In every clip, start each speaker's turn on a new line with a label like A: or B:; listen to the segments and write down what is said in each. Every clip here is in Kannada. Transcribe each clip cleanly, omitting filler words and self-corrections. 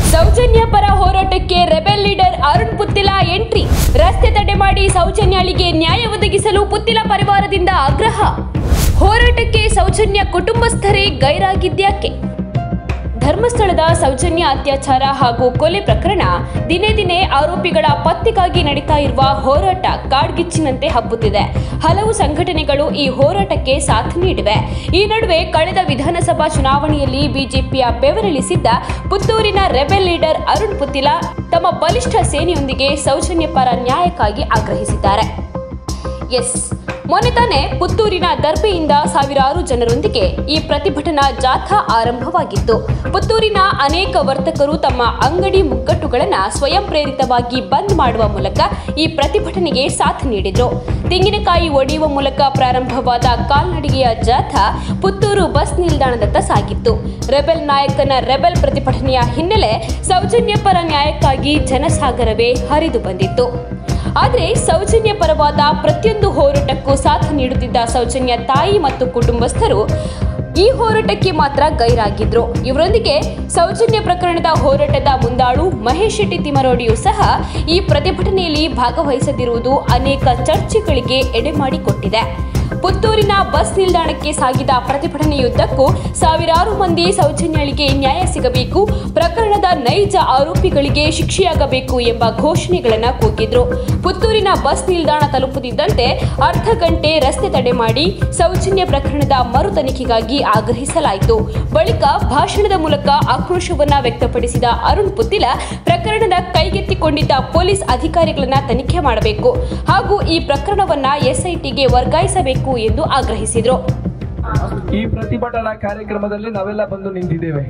A: ಸೌಜನ್ಯ ಪರ ಹೋರಾಟಕ್ಕೆ rebel leader Arun Puthila entry. ರಸ್ತೆ ತಡೆ ಮಾಡಿ ಸೌಜನ್ಯಳಿಗೆ ನ್ಯಾಯ ಒದಗಿಸಲು ಪುತ್ತಿಲ ಪರಿವಾರದಿಂದ ಆಗ್ರಹ. ಹೋರಾಟಕ್ಕೆ ಸೌಜನ್ಯ ಕುಟುಂಬಸ್ಥರೇ ಗೈರಾಗಿದ್ಯಾಕೆ? ಧರ್ಮಸ್ಥಳದ ಸೌಜನ್ಯ ಅತ್ಯಾಚಾರ ಹಾಗೂ ಕೊಲೆ ಪ್ರಕರಣ ದಿನೇ ದಿನೇ ಆರೋಪಿಗಳ ಪತ್ತೆಗಾಗಿ ನಡೀತಾ ಇರುವ ಹೋರಾಟ ಕಾಡ್ಗಿಚ್ಚಿನಂತೆ ಹಬ್ಬುತ್ತಿದೆ. ಹಲವು ಸಂಘಟನೆಗಳು ಈ ಹೋರಾಟಕ್ಕೆ ಸಾಥ್ ನೀಡಿವೆ. ಈ ನಡುವೆ ಕಳೆದ ವಿಧಾನಸಭಾ ಚುನಾವಣೆಯಲ್ಲಿ ಬಿಜೆಪಿಯ ಬೆವರಿಳಿಸಿದ್ದ ಪುತ್ತೂರಿನ ರೆಬೆಲ್ ಲೀಡರ್ ಅರುಣ್ ಪುತ್ತಿಲ ತಮ್ಮ ಬಲಿಷ್ಠ ಸೇನೆಯೊಂದಿಗೆ ಸೌಜನ್ಯ ಪರ ನ್ಯಾಯಕ್ಕಾಗಿ ಆಗ್ರಹಿಸಿದ್ದಾರೆ. ಮೊನ್ನೆ ತಾನೇ ಪುತ್ತೂರಿನ ದರ್ಬೆಯಿಂದ ಸಾವಿರಾರು ಜನರೊಂದಿಗೆ ಈ ಪ್ರತಿಭಟನಾ ಜಾಥಾ ಆರಂಭವಾಗಿತ್ತು. ಪುತ್ತೂರಿನ ಅನೇಕ ವರ್ತಕರು ತಮ್ಮ ಅಂಗಡಿ ಮುಗ್ಗಟ್ಟುಗಳನ್ನು ಸ್ವಯಂ ಪ್ರೇರಿತವಾಗಿ ಬಂದ್ ಮಾಡುವ ಮೂಲಕ ಈ ಪ್ರತಿಭಟನೆಗೆ ಸಾಥ್ ನೀಡಿದ್ರು. ತೆಂಗಿನಕಾಯಿ ಒಡೆಯುವ ಮೂಲಕ ಪ್ರಾರಂಭವಾದ ಕಾಲ್ನಡಿಗೆಯ ಜಾಥಾ ಪುತ್ತೂರು ಬಸ್ ನಿಲ್ದಾಣದತ್ತ ಸಾಗಿತ್ತು. ರೆಬೆಲ್ ನಾಯಕನ ರೆಬೆಲ್ ಪ್ರತಿಭಟನೆಯ ಹಿನ್ನೆಲೆ ಸೌಜನ್ಯ ಪರ ನ್ಯಾಯಕ್ಕಾಗಿ ಜನಸಾಗರವೇ ಹರಿದು ಬಂದಿತ್ತು. ಆದರೆ ಸೌಜನ್ಯ ಪರವಾದ ಪ್ರತಿಯೊಂದು ಹೋರಾಟಕ್ಕೂ ಸಾಥ್ ನೀಡುತ್ತಿದ್ದ ಸೌಜನ್ಯ ತಾಯಿ ಮತ್ತು ಕುಟುಂಬಸ್ಥರು ಈ ಹೋರಾಟಕ್ಕೆ ಮಾತ್ರ ಗೈರಾಗಿದ್ರು. ಇವರೊಂದಿಗೆ ಸೌಜನ್ಯ ಪ್ರಕರಣದ ಹೋರಾಟದ ಮುಂದಾಳು ಮಹೇಶ್ ಶೆಟ್ಟಿ ತಿಮರೋಡಿಯೂ ಸಹ ಈ ಪ್ರತಿಭಟನೆಯಲ್ಲಿ ಭಾಗವಹಿಸದಿರುವುದು ಅನೇಕ ಚರ್ಚೆಗಳಿಗೆ ಎಡೆಮಾಡಿಕೊಟ್ಟಿದೆ. ಪುತ್ತೂರಿನ ಬಸ್ ನಿಲ್ದಾಣಕ್ಕೆ ಸಾಗಿದ ಪ್ರತಿಭಟನೆಯುದ್ದಕ್ಕೂ ಸಾವಿರಾರು ಮಂದಿ ಸೌಜನ್ಯಳಿಗೆ ನ್ಯಾಯ ಸಿಗಬೇಕು, ಪ್ರಕರಣದ ನೈಜ ಆರೋಪಿಗಳಿಗೆ ಶಿಕ್ಷೆಯಾಗಬೇಕು ಎಂಬ ಘೋಷಣೆಗಳನ್ನು ಕೂಗಿದ್ರು. ಪುತ್ತೂರಿನ ಬಸ್ ನಿಲ್ದಾಣ ತಲುಪುತ್ತಿದ್ದಂತೆ ಅರ್ಧ ಗಂಟೆ ರಸ್ತೆ ತಡೆ ಮಾಡಿ ಸೌಜನ್ಯ ಪ್ರಕರಣದ ಮರು ತನಿಖೆಗಾಗಿ ಆಗ್ರಹಿಸಲಾಯಿತು. ಬಳಿಕ ಭಾಷಣದ ಮೂಲಕ ಆಕ್ರೋಶವನ್ನ ವ್ಯಕ್ತಪಡಿಸಿದ ಅರುಣ್ ಪುತ್ತಿಲ ಪ್ರಕರಣದ ಕೈಗೆತ್ತಿಕೊಂಡಿದ್ದ ಪೊಲೀಸ್ ಅಧಿಕಾರಿಗಳನ್ನ ತನಿಖೆ ಮಾಡಬೇಕು ಹಾಗೂ ಈ ಪ್ರಕರಣವನ್ನ ಎಸ್ಐಟಿಗೆ ವರ್ಗಾಯಿಸಬೇಕು ಎಂದು ಆಗ್ರಹಿಸಿದರು.
B: ಈ ಪ್ರತಿಭಟನಾ ಕಾರ್ಯಕ್ರಮದಲ್ಲಿ ನಾವೆಲ್ಲ ಬಂದು ನಿಂತಿದ್ದೇವೆ.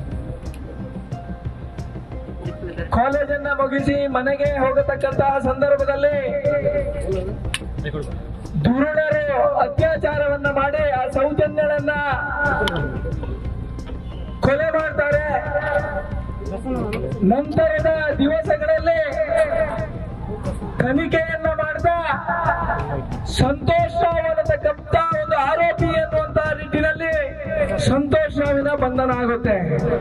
B: ಕಾಲೇಜನ್ನ ಮುಗಿಸಿ ಮನೆಗೆ ಹೋಗತಕ್ಕಂತಹ ಸಂದರ್ಭದಲ್ಲಿ ದುರುಳರು ಅತ್ಯಾಚಾರವನ್ನ ಮಾಡಿ ಆ ಸೌಜನ್ಯಳನ್ನ ಕೊಲೆ ಮಾಡ್ತಾರೆ. ನಂತರದ ದಿವಸಗಳಲ್ಲಿ ತನಿಖೆಯನ್ನ ಮಾಡ್ತಾ ಸಂತೋಷ್ ರಾವ್ ಅನ್ನತಕ್ಕಂಥ ಒಂದು ಆರೋಪಿ ಎನ್ನುವಂತ ನಿಟ್ಟಿನಲ್ಲಿ ಸಂತೋಷ್ ರಾವಿನ ಬಂಧನ ಆಗುತ್ತೆ.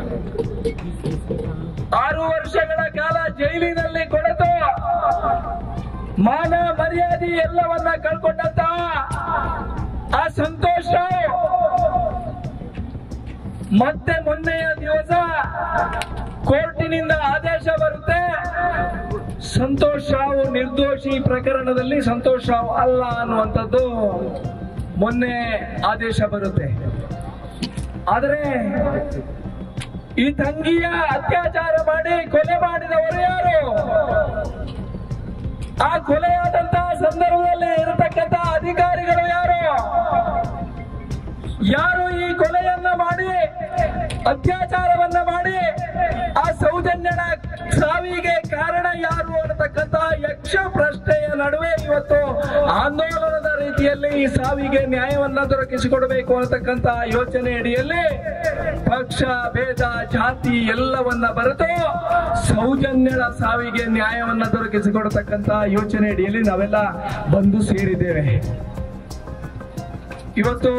B: 6 ವರ್ಷಗಳ ಕಾಲ ಜೈಲಿನಲ್ಲಿ ಕೊಳೆತು ಮಾನ ಮರ್ಯಾದೆ ಎಲ್ಲವನ್ನ ಕಳ್ಕೊಂಡಂತಹ ಆ ಸಂತೋಷ್ ರಾವ್ ಮತ್ತೆ ಮೊನ್ನೆಯ ದಿವಸ ಕೋರ್ಟಿನಿಂದ ಆದೇಶ ಬರುತ್ತೆ. ಸಂತೋಷ್ ರಾವ್ ನಿರ್ದೋಷಿ ಪ್ರಕರಣದಲ್ಲಿ ಸಂತೋಷ್ ರಾವ್ ಅಲ್ಲ ಅನ್ನುವಂಥದ್ದು ಮೊನ್ನೆ ಆದೇಶ ಬರುತ್ತೆ. ಆದರೆ ಈ ತಂಗಿಯ ಅತ್ಯಾಚಾರ ಮಾಡಿ ಕೊಲೆ ಮಾಡಿದವರು ಯಾರು? ಆ ಕೊಲೆಯಾದಂತಹ ಸಂದರ್ಭದಲ್ಲಿ ಇರತಕ್ಕಂತ ಅಧಿಕಾರಿಗಳು ಯಾರು? ಯಾರು ಈ ಕೊಲೆಯನ್ನ ಮಾಡಿ ಅತ್ಯಾಚಾರವನ್ನ ಮಾಡಿ ಆ ಸೌಜನ್ಯನ ಸಾವಿಗೆ ಕಾರಣ ಯಾರು ಅನ್ನತಕ್ಕಂತ ಯಕ್ಷ ಪ್ರಶ್ನೆಯ ನಡುವೆ ಇವತ್ತು ಆಂದೋಲನದ ರೀತಿಯಲ್ಲಿ ಈ ಸಾವಿಗೆ ನ್ಯಾಯವನ್ನ ದೊರಕಿಸಿಕೊಡಬೇಕು ಅನ್ನತಕ್ಕಂತ ಯೋಚನೆ ಅಡಿಯಲ್ಲಿ ಪಕ್ಷ ಭೇದ ಜಾತಿ ಎಲ್ಲವನ್ನ ಬರೆದು ಸೌಜನ್ಯನ ಸಾವಿಗೆ ನ್ಯಾಯವನ್ನ ದೊರಕಿಸಿಕೊಡತಕ್ಕಂತ ಯೋಚನೆ ಅಡಿಯಲ್ಲಿ ನಾವೆಲ್ಲ ಬಂದು ಸೇರಿದ್ದೇವೆ. ಇವತ್ತು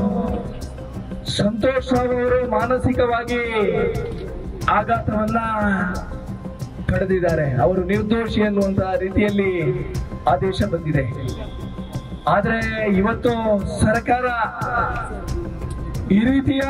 B: ಸಂತೋಷ್ ರಾವ್ ಅವರು ಮಾನಸಿಕವಾಗಿ ಆಘಾತವನ್ನ ಪಡೆದಿದ್ದಾರೆ. ಅವರು ನಿರ್ದೋಷಿ ಅನ್ನುವಂತಹ ರೀತಿಯಲ್ಲಿ ಆದೇಶ ಬಂದಿದೆ. ಆದ್ರೆ ಇವತ್ತು ಸರ್ಕಾರ ಈ ರೀತಿಯ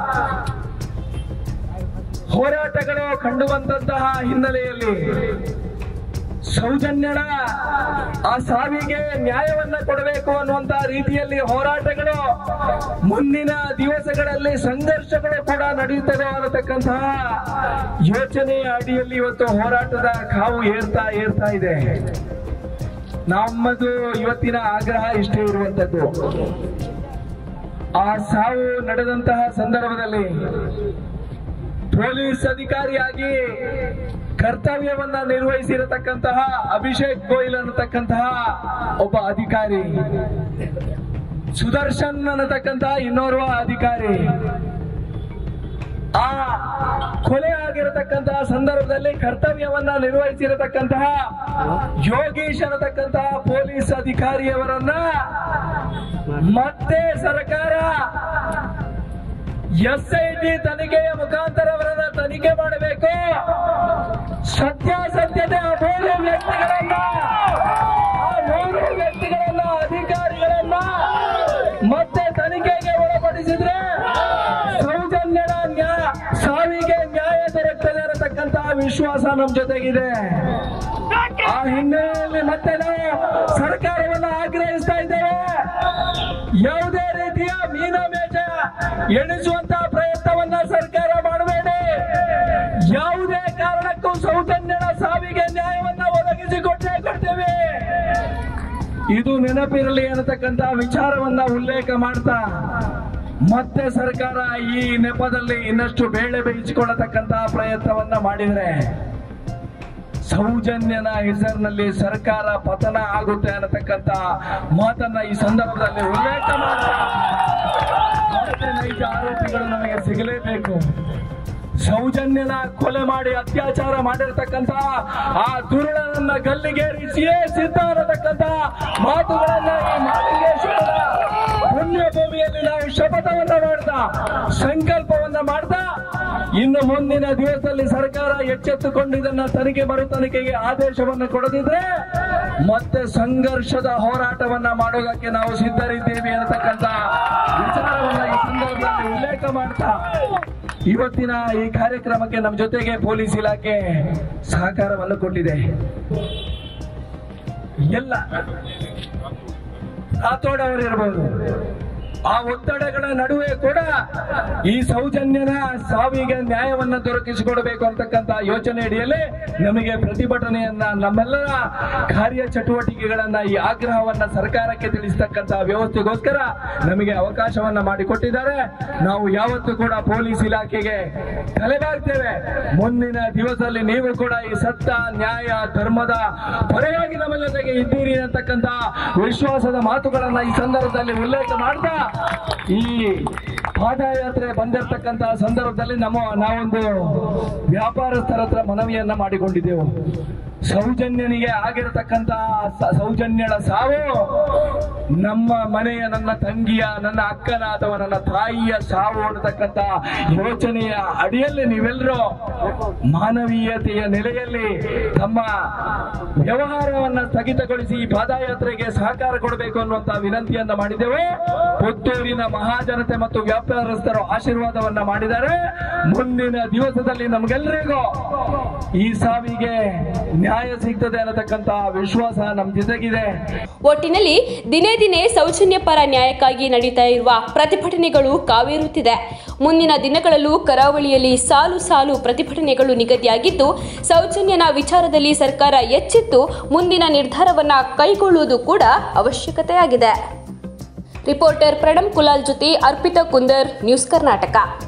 B: ಹೋರಾಟಗಳು ಕಂಡುಬಂದಂತಹ ಹಿನ್ನೆಲೆಯಲ್ಲಿ ಸೌಜನ್ಯಳ ಆ ಸಾವಿಗೆ ನ್ಯಾಯವನ್ನ ಕೊಡಬೇಕು ಅನ್ನುವಂತ ರೀತಿಯಲ್ಲಿ ಹೋರಾಟಗಳು ಮುಂದಿನ ದಿವಸಗಳಲ್ಲಿ ಸಂಘರ್ಷಗಳು ಕೂಡ ನಡೆಯುತ್ತದೆ ಅನ್ನತಕ್ಕಂತಹ ಯೋಚನೆಯ ಅಡಿಯಲ್ಲಿ ಇವತ್ತು ಹೋರಾಟದ ಕಾವು ಏರ್ತಾ ಇದೆ. ನಮ್ಮದು ಇವತ್ತಿನ ಆಗ್ರಹ ಇಷ್ಟೇ ಇರುವಂತದ್ದು. ಆ ಸಾವು ನಡೆದಂತಹ ಸಂದರ್ಭದಲ್ಲಿ ಪೊಲೀಸ್ ಅಧಿಕಾರಿಯಾಗಿ ಕರ್ತವ್ಯವನ್ನ ನಿರ್ವಹಿಸಿರತಕ್ಕಂತಹ ಅಭಿಷೇಕ್ ಗೋಯಲ್ ಅನ್ನತಕ್ಕಂತಹ ಒಬ್ಬ ಅಧಿಕಾರಿ, ಸುದರ್ಶನ್ ಅನ್ನತಕ್ಕಂತಹ ಇನ್ನೋರ್ವ ಅಧಿಕಾರಿ, ಆ ಕೊಲೆ ಆಗಿರತಕ್ಕಂತಹ ಸಂದರ್ಭದಲ್ಲಿ ಕರ್ತವ್ಯವನ್ನ ನಿರ್ವಹಿಸಿರತಕ್ಕಂತಹ ಯೋಗೀಶ್ ಅನ್ನತಕ್ಕಂತಹ ಪೊಲೀಸ್ ಅಧಿಕಾರಿಯವರನ್ನ ಮತ್ತೆ ಸರ್ಕಾರ ಎಸ್ಐಟಿ ತನಿಖೆಯ ಮುಖಾಂತರ ಅವರನ್ನ ತನಿಖೆ ಮಾಡಬೇಕು, ಸತ್ಯಾಸತ್ಯತೆ ಮೂರು ವ್ಯಕ್ತಿಗಳನ್ನ ಅಧಿಕಾರಿಗಳನ್ನ ಮತ್ತೆ ತನಿಖೆಗೆ ಒಳಪಡಿಸಿದ್ರೆ ಸೌಜನ್ಯನ ಸಾವಿಗೆ ನ್ಯಾಯ ದೊರಕದೆ ಇರತಕ್ಕಂತಹ ವಿಶ್ವಾಸ ನಮ್ಮ ಜೊತೆಗಿದೆ. ಆ ಹಿನ್ನೆಲೆಯಲ್ಲಿ ಮತ್ತೆ ನಾವು ಸರ್ಕಾರವನ್ನು ಆಗ್ರಹಿಸ್ತಾ ಇದ್ದೇವೆ. ಯಾವುದೇ ರೀತಿಯ ಮೀನಮೇಷ ಎಣಿಸುವಂತಹ ಪ್ರಯತ್ನವನ್ನ ಸರ್ಕಾರ ಮಾಡಬೇಡಿ. ಯಾವುದೇ ಕಾರಣಕ್ಕೂ ಸೌಜನ್ಯನ ಸಾವಿಗೆ ನ್ಯಾಯವನ್ನ ಒದಗಿಸಿಕೊಟ್ಟೇ ಕೊಡ್ತೇವೆ. ಇದು ನೆನಪಿರಲಿ ಅನ್ನತಕ್ಕಂತ ವಿಚಾರವನ್ನ ಉಲ್ಲೇಖ ಮಾಡ್ತಾ ಮತ್ತೆ ಸರ್ಕಾರ ಈ ನೆಪದಲ್ಲಿ ಇನ್ನಷ್ಟು ಬೇಳೆ ಬೇಯಿಸಿಕೊಳ್ಳತಕ್ಕಂತಹ ಪ್ರಯತ್ನವನ್ನ ಮಾಡಿದ್ರೆ ಸೌಜನ್ಯನ ಹೆಸರಿನಲ್ಲಿ ಸರ್ಕಾರ ಪತನ ಆಗುತ್ತೆ ಅನ್ನತಕ್ಕಂತ ಮಾತನ್ನ ಈ ಸಂದರ್ಭದಲ್ಲಿ ಉಲ್ಲೇಖ ಮಾಡ್ತಾ ಮತ್ತೆ ನೈಜ ಆರೋಪಿಗಳು ನಮಗೆ ಸಿಗಲೇಬೇಕು. ಸೌಜನ್ಯನ ಕೊಲೆ ಮಾಡಿ ಅತ್ಯಾಚಾರ ಮಾಡಿರ್ತಕ್ಕಂತ ಆ ದುರುಳನನ್ನ ಗಲ್ಲಿಗೇರಿಸಿಯೇ ಸಿದ್ಧ ಅನ್ನತಕ್ಕಂತ ಮಾತುಗಳನ್ನ ಈ ಮಾಲಿಂಗೇಶ್ವರದ ಪುಣ್ಯ ಭೂಮಿಯಲ್ಲಿ ನಾವು ಶಪಥವನ್ನ ಮಾಡ್ತಾ ಸಂಕಲ್ಪವನ್ನ ಮಾಡ್ತಾ ಇನ್ನು ಮುಂದಿನ ದಿವಸದಲ್ಲಿ ಸರ್ಕಾರ ಎಚ್ಚೆತ್ತುಕೊಂಡು ಇದನ್ನ ಮರು ತನಿಖೆಗೆ ಆದೇಶವನ್ನು ಕೊಡದಿದ್ರೆ ಮತ್ತೆ ಸಂಘರ್ಷದ ಹೋರಾಟವನ್ನ ಮಾಡೋದಕ್ಕೆ ನಾವು ಸಿದ್ಧರಿದ್ದೇವೆ ಅನ್ನತಕ್ಕಂತ ವಿಚಾರವನ್ನ ಈ ಸಂದರ್ಭದಲ್ಲಿ ಉಲ್ಲೇಖ ಮಾಡ್ತಾ ಇವತ್ತಿನ ಈ ಕಾರ್ಯಕ್ರಮಕ್ಕೆ ನಮ್ಮ ಜೊತೆಗೆ ಪೊಲೀಸ್ ಇಲಾಖೆ ಸಹಕಾರವನ್ನು ಕೊಟ್ಟಿದೆ. ಎಲ್ಲ ರಾಥೋಡ್ ಅವರಿರ್ಬೋದು, ಆ ಒತ್ತಡಗಳ ನಡುವೆ ಕೂಡ ಈ ಸೌಜನ್ಯನ ಸಾವಿಗೆ ನ್ಯಾಯವನ್ನ ದೊರಕಿಸಿಕೊಡಬೇಕು ಅಂತಕ್ಕಂಥ ಯೋಚನೆ ಅಡಿಯಲ್ಲಿ ನಮಗೆ ಪ್ರತಿಭಟನೆಯನ್ನ ನಮ್ಮೆಲ್ಲರ ಕಾರ್ಯ ಚಟುವಟಿಕೆಗಳನ್ನ ಈ ಆಗ್ರಹವನ್ನ ಸರ್ಕಾರಕ್ಕೆ ತಿಳಿಸತಕ್ಕಂತ ವ್ಯವಸ್ಥೆಗೋಸ್ಕರ ನಮಗೆ ಅವಕಾಶವನ್ನ ಮಾಡಿಕೊಟ್ಟಿದ್ದಾರೆ. ನಾವು ಯಾವತ್ತೂ ಕೂಡ ಪೊಲೀಸ್ ಇಲಾಖೆಗೆ ತಲೆಬಾಗ್ತೇವೆ. ಮುಂದಿನ ದಿವಸದಲ್ಲಿ ನೀವು ಕೂಡ ಈ ಸತ್ಯ ನ್ಯಾಯ ಧರ್ಮದ ಪರವಾಗಿ ನಮ್ಮ ಜೊತೆಗೆ ಇದ್ದೀರಿ ಅಂತಕ್ಕಂಥ ವಿಶ್ವಾಸದ ಮಾತುಗಳನ್ನ ಈ ಸಂದರ್ಭದಲ್ಲಿ ಉಲ್ಲೇಖ ಮಾಡ್ತಾ ಈ ಪಾದಯಾತ್ರೆ ಬಂದಿರತಕ್ಕಂತಹ ಸಂದರ್ಭದಲ್ಲಿ ನಾವೊಂದು ವ್ಯಾಪಾರಸ್ಥರ ಹತ್ರ ಮನವಿಯನ್ನ ಮಾಡಿಕೊಂಡಿದ್ದೆವು. ಸೌಜನ್ಯನಿಗೆ ಆಗಿರತಕ್ಕಂತಹ ಸೌಜನ್ಯಳ ಸಾವು ನಮ್ಮ ಮನೆಯ ನನ್ನ ತಂಗಿಯ ನನ್ನ ಅಕ್ಕನ ಅಥವಾ ನನ್ನ ತಾಯಿಯ ಸಾವು ಅನ್ನತಕ್ಕಂತ ಯೋಚನೆಯ ಅಡಿಯಲ್ಲಿ ನೀವೆಲ್ಲರೂ ಮಾನವೀಯತೆಯ ನೆಲೆಯಲ್ಲಿ ತಮ್ಮ ವ್ಯವಹಾರವನ್ನ ಸ್ಥಗಿತಗೊಳಿಸಿ ಈ ಪಾದಯಾತ್ರೆಗೆ ಸಹಕಾರ ಕೊಡಬೇಕು ಅನ್ನುವಂತಹ ವಿನಂತಿಯನ್ನ ಮಾಡಿದ್ದೇವೆ. ಪುತ್ತೂರಿನ ಮಹಾಜನತೆ ಮತ್ತು ವ್ಯಾಪಾರಸ್ಥರು ಆಶೀರ್ವಾದವನ್ನ ಮಾಡಿದ್ದಾರೆ. ಮುಂದಿನ ದಿವಸದಲ್ಲಿ ನಮ್ಗೆಲ್ಲರಿಗೂ ಈ ಸಾವಿಗೆ ನ್ಯಾಯ ಸಿಗ್ತದೆ ಅನ್ನತಕ್ಕಂತಹ ವಿಶ್ವಾಸ ನಮ್ಮ ಜೊತೆಗಿದೆ.
A: ಒಟ್ಟಿನಲ್ಲಿ ದಿನೇ ದಿನೇ ಸೌಜನ್ಯ ಪರ ನ್ಯಾಯಕ್ಕಾಗಿ ನಡೀತಾ ಇರುವ ಪ್ರತಿಭಟನೆಗಳು ಕಾವೇರುತ್ತಿದೆ. ಮುಂದಿನ ದಿನಗಳಲ್ಲೂ ಕರಾವಳಿಯಲ್ಲಿ ಸಾಲು ಸಾಲು ಪ್ರತಿಭಟನೆಗಳು ನಿಗದಿಯಾಗಿದ್ದು, ಸೌಜನ್ಯನ ವಿಚಾರದಲ್ಲಿ ಸರ್ಕಾರ ಎಚ್ಚೆತ್ತು ಮುಂದಿನ ನಿರ್ಧಾರವನ್ನ ಕೈಗೊಳ್ಳುವುದು ಕೂಡ ಅವಶ್ಯಕತೆಯಾಗಿದೆ. ರಿಪೋರ್ಟರ್ ಪ್ರಣಮ್ ಕುಲಾಲ್ ಜೊತೆ ಅರ್ಪಿತಾ ಕುಂದರ್, ನ್ಯೂಸ್ ಕರ್ನಾಟಕ.